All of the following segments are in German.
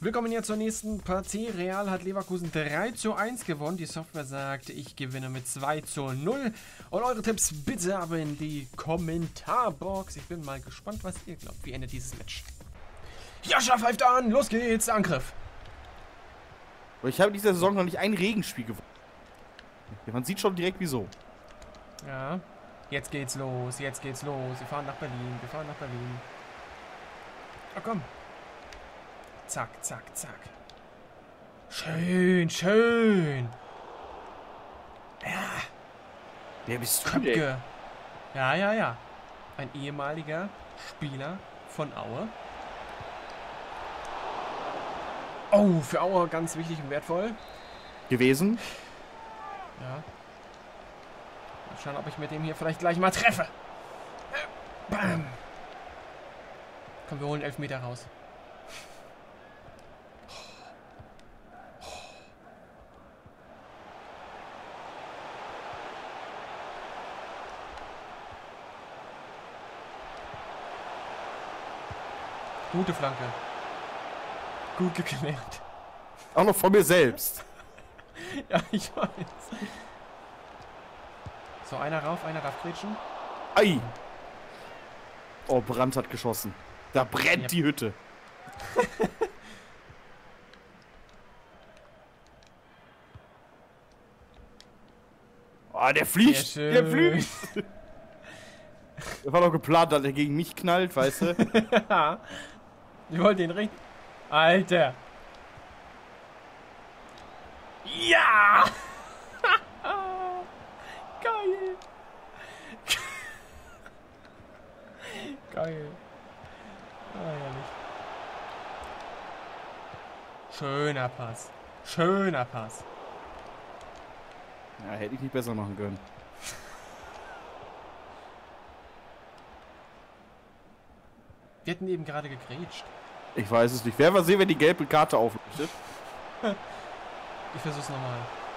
Willkommen hier zur nächsten Partie. Real hat Leverkusen 3:1 gewonnen. Die Software sagt, ich gewinne mit 2:0. Und eure Tipps bitte aber in die Kommentarbox. Ich bin mal gespannt, was ihr glaubt. Wie endet dieses Match? Jascha pfeift an. Los geht's. Angriff. Ich habe in dieser Saison noch nicht ein Regenspiel gewonnen. Man sieht schon direkt wieso. Ja. Jetzt geht's los. Jetzt geht's los. Wir fahren nach Berlin. Wir fahren nach Berlin. Oh, komm. Zack, zack, zack. Schön, schön. Ja. Wer bist du Köpke. denn? Ja, ja, ja. Ein ehemaliger Spieler von Aue. Oh, für Aue ganz wichtig und wertvoll. Gewesen. Ja. Mal schauen, ob ich mit dem hier vielleicht gleich mal treffe. Bam. Komm, wir holen 11 Meter raus. Gute Flanke. Gut geklärt. Auch noch von mir selbst. Ja, ich weiß. So, einer rauf, einer darf quetschen. Ei. Oh, Brandt hat geschossen. Da brennt Ja. die Hütte. Oh, der fliegt. Sehr Der schön. fliegt. Das war doch geplant, dass er gegen mich knallt, weißt du? Ja. Ich wollte ihn richtig. Alter. Ja! Geil. Geil. Ah, herrlich. Schöner Pass. Schöner Pass. Ja, hätte ich nicht besser machen können. Wir hatten eben gerade gegrätscht. Ich weiß es nicht. Wer wir sehen, wenn die gelbe Karte aufleuchtet. Ich versuch's nochmal.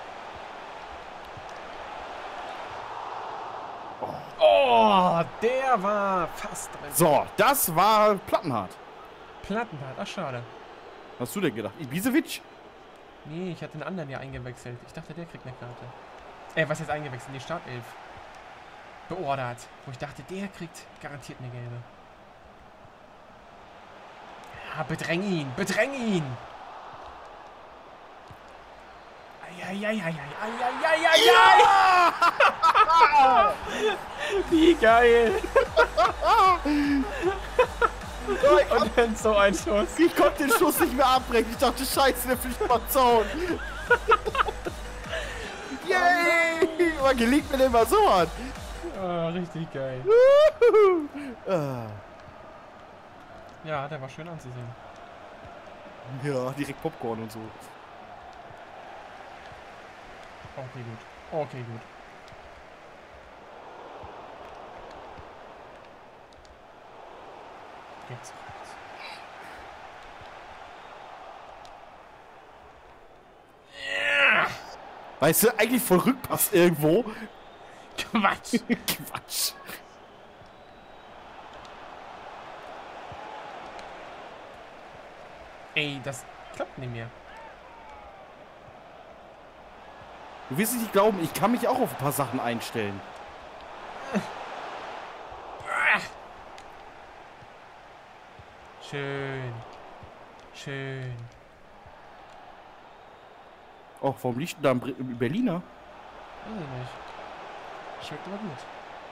Oh, der war fast drin. So, das war plattenhart. Plattenbart, ach schade. Was hast du denn gedacht? Ibisevic? Nee, ich hatte einen anderen ja eingewechselt. Ich dachte, der kriegt eine Karte. Was heißt eingewechselt? Die Startelf. Beordert. Wo ich dachte, der kriegt garantiert eine gelbe. Ja, bedräng ihn, bedräng ihn! Eieieiei. Wie geil! Und dann so ein Schuss. Ich konnte den Schuss nicht mehr abbrechen. Ich dachte, scheiße, der fliegt mal Zaun. Yay! Man gelingt mir den mal so an. Oh, richtig geil. Ah. Ja, der war schön anzusehen. Ja, direkt Popcorn und so. Okay, gut. Okay, gut. Jetzt. Weißt du, eigentlich voll Rückpass irgendwo. Quatsch. Quatsch. Ey, das klappt nicht mehr. Du wirst es nicht glauben, ich kann mich auch auf ein paar Sachen einstellen. Schön. Schön. Oh, warum liegt denn da ein Berliner? Weiß ich nicht. Schmeckt aber gut.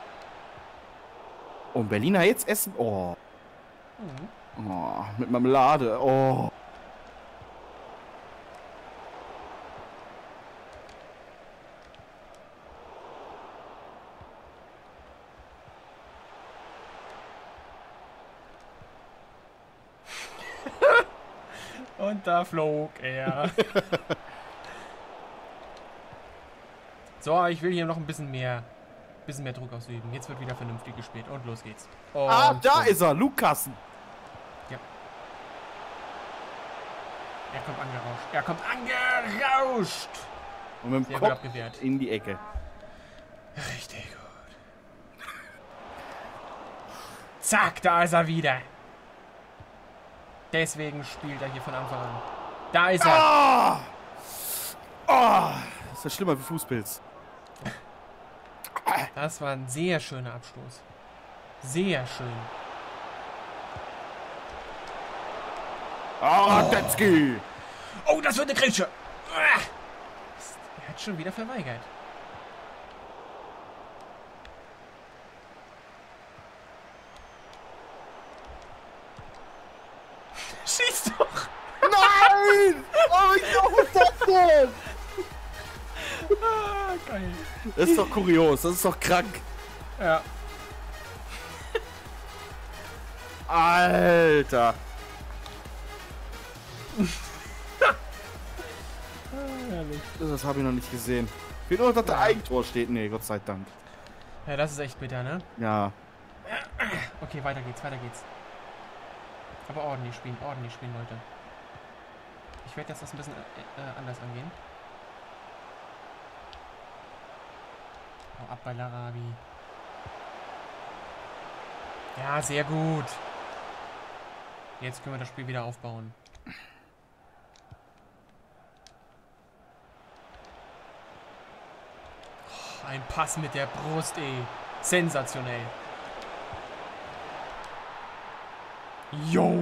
Oh, ein Berliner jetzt essen? Oh. Mhm. Oh, mit Marmelade. Oh. Und da flog er. So, ich will hier noch ein bisschen mehr Druck ausüben. Jetzt wird wieder vernünftig gespielt. Und los geht's. Und Da ist er, Lukassen. Ja. Er kommt angerauscht. Er kommt angerauscht. Und mit dem Sehr gut Kopf abgewehrt. in die Ecke. Richtig gut. Zack, da ist er wieder. Deswegen spielt er hier von Anfang an. Da ist er. Das ist ja schlimmer wie Fußpilz. Das war ein sehr schöner Abstoß. Sehr schön. Radetzky! Oh, das wird eine Grätsche. Er hat schon wieder verweigert. Schieß doch! Nein! Oh, wie doof ist das denn? Geil. Das ist doch kurios, das ist doch krank. Ja. Alter. Das habe ich noch nicht gesehen. Fehlt nur noch, dass der Eigentor steht. Nee, Gott sei Dank. Ja, das ist echt bitter, ne? Ja. Okay, weiter geht's, weiter geht's. Aber ordentlich spielen, Leute. Ich werde das ein bisschen anders angehen. Oh, ab bei Larabi. Ja, sehr gut. Jetzt können wir das Spiel wieder aufbauen. Oh, ein Pass mit der Brust, ey. Sensationell. Jo.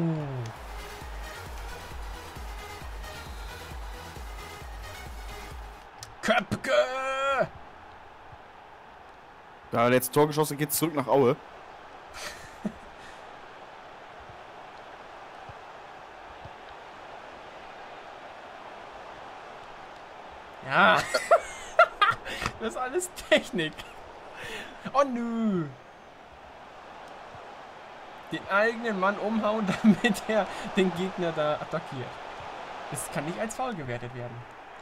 Köpke. Da hat er jetzt Tor geschossen, geht's zurück nach Aue. Ja. Das ist alles Technik. Oh nö. Den eigenen Mann umhauen, damit er den Gegner da attackiert. Das kann nicht als Foul gewertet werden.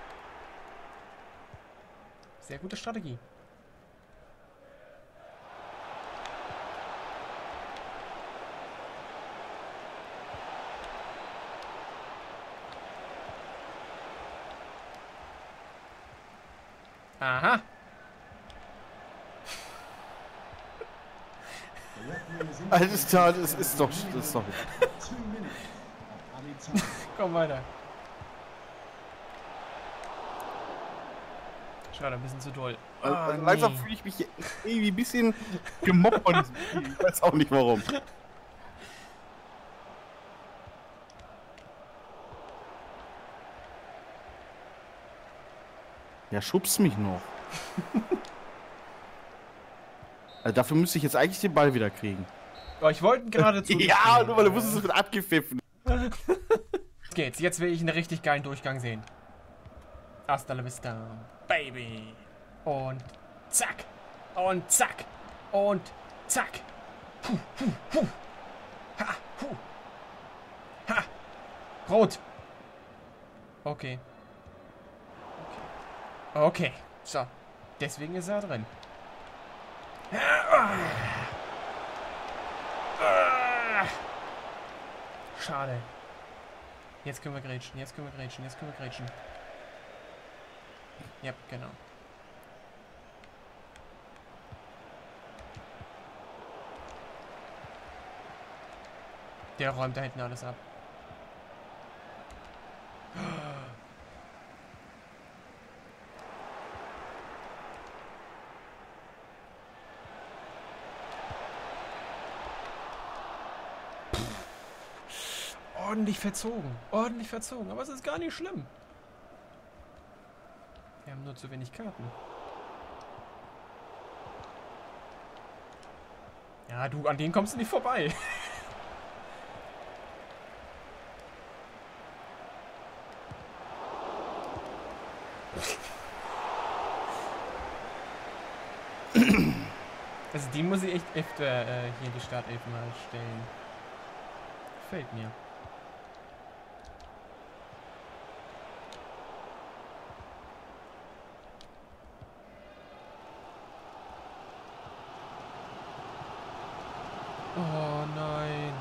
Sehr gute Strategie. Aha. Alles klar, das ist doch. Komm weiter. Schade, ein bisschen zu doll. Also langsam fühle ich mich irgendwie ein bisschen gemobbt von diesem Spiel. Ich weiß auch nicht warum. Ja, schubst mich noch. Also dafür müsste ich jetzt eigentlich den Ball wieder kriegen. Oh, ich wollte ihn gerade zu. Ja, nur weil du wusstest, es wird abgepfiffen. Geht's. Jetzt will ich einen richtig geilen Durchgang sehen. Hasta la vista, baby. Und zack. Und zack. Und zack. Puh, puh, puh. Ha, puh. Ha. Rot. Okay. Okay. So. Deswegen ist er drin. Schade. Jetzt können wir grätschen, jetzt können wir grätschen, jetzt können wir grätschen. Ja, genau. Der räumt da hinten alles ab. Ordentlich verzogen, aber es ist gar nicht schlimm. Wir haben nur zu wenig Karten. Ja, du, an denen kommst du nicht vorbei. Also die muss ich echt öfter hier in die Startelf mal stellen. Gefällt mir. Oh nein.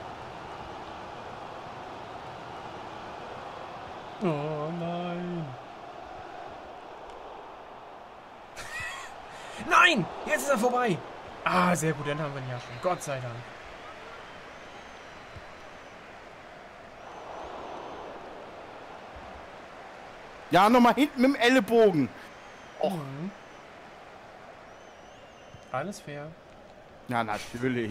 Oh nein. Nein! Jetzt ist er vorbei. Ah, sehr gut. Dann haben wir ihn ja schon. Gott sei Dank. Ja, nochmal hinten mit dem Ellenbogen. Och. Mhm. Alles fair. Ja, natürlich.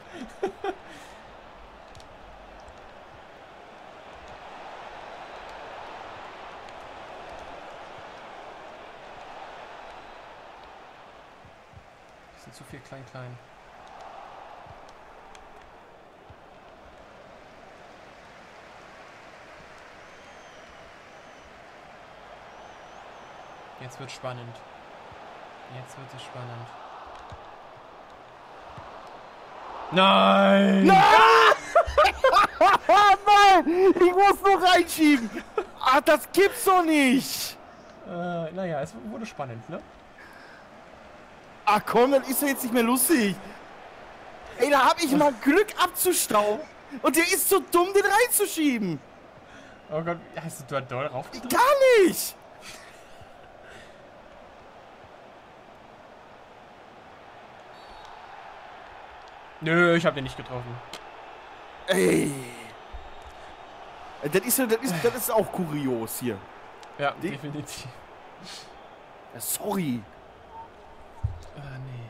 Das sind zu viel klein. Jetzt wird spannend. Jetzt wird es spannend. Nein! Nein! Nein! Ich muss nur reinschieben! Ach, das gibt's doch nicht! Naja, es wurde spannend, ne? Ach komm, das ist doch jetzt nicht mehr lustig. Ey, da hab ich mal Glück abzustauben und der ist so dumm, den reinzuschieben. Oh Gott, hast du da doll rauf? Gar nicht! Nö, ich hab den nicht getroffen. Ey. Das ist auch kurios hier. Ja, definitiv. Sorry. Ah, nee.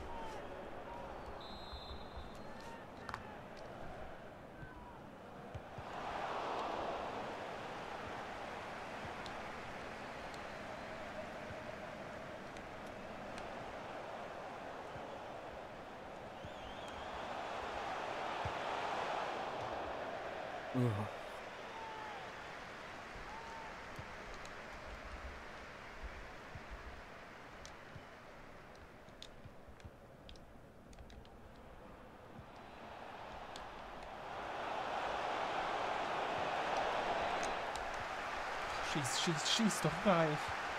Schieß doch gleich.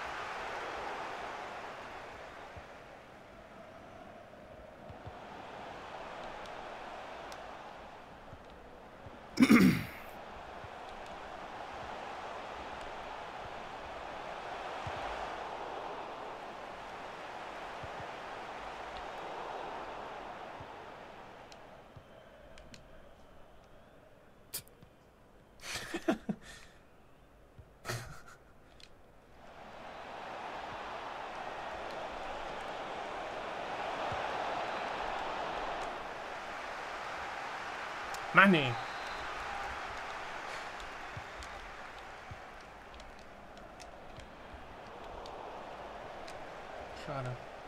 Mann, nee. Schade.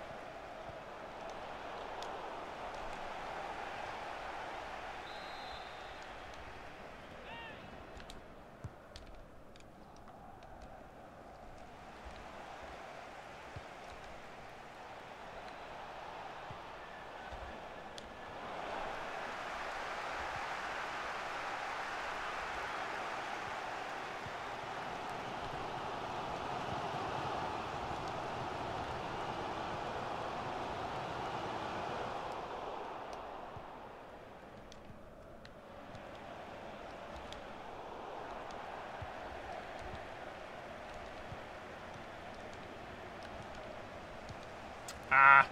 Ah.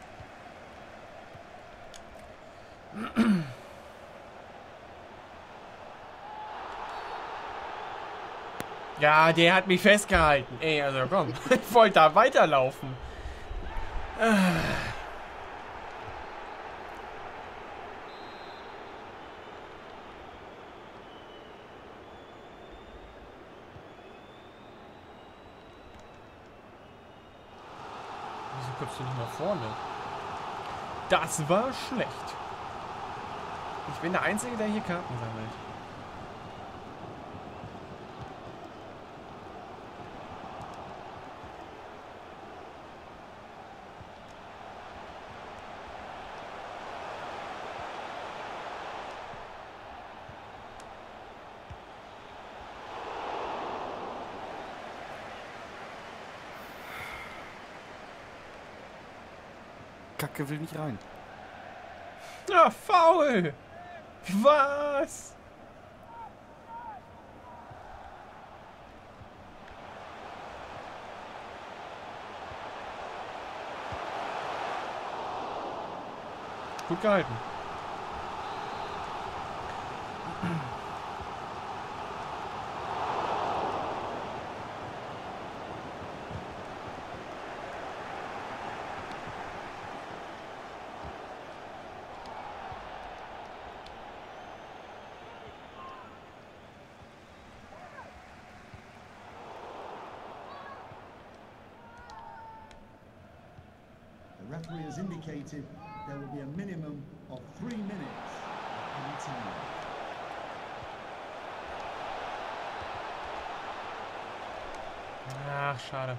Ja, der hat mich festgehalten. Ey, also komm. Ich wollte da weiterlaufen. Wieso kommst du nicht nach vorne? Das war schlecht. Ich bin der Einzige, der hier Karten sammelt. Kacke will nicht rein. Ja, faul! Was? Gut gehalten. referee has indicated there will be a minimum of 3 minutes of time. Ach, schade.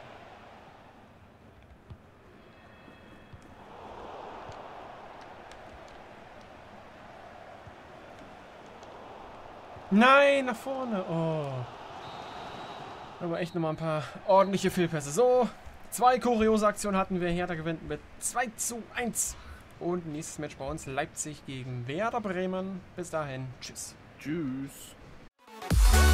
Nein, nach vorne. Oh. Aber echt nochmal ein paar ordentliche Fehlpässe. So, 2 kuriose Aktionen hatten wir. Hertha gewinnt mit 2:1. Und nächstes Match bei uns Leipzig gegen Werder Bremen. Bis dahin, tschüss. Tschüss.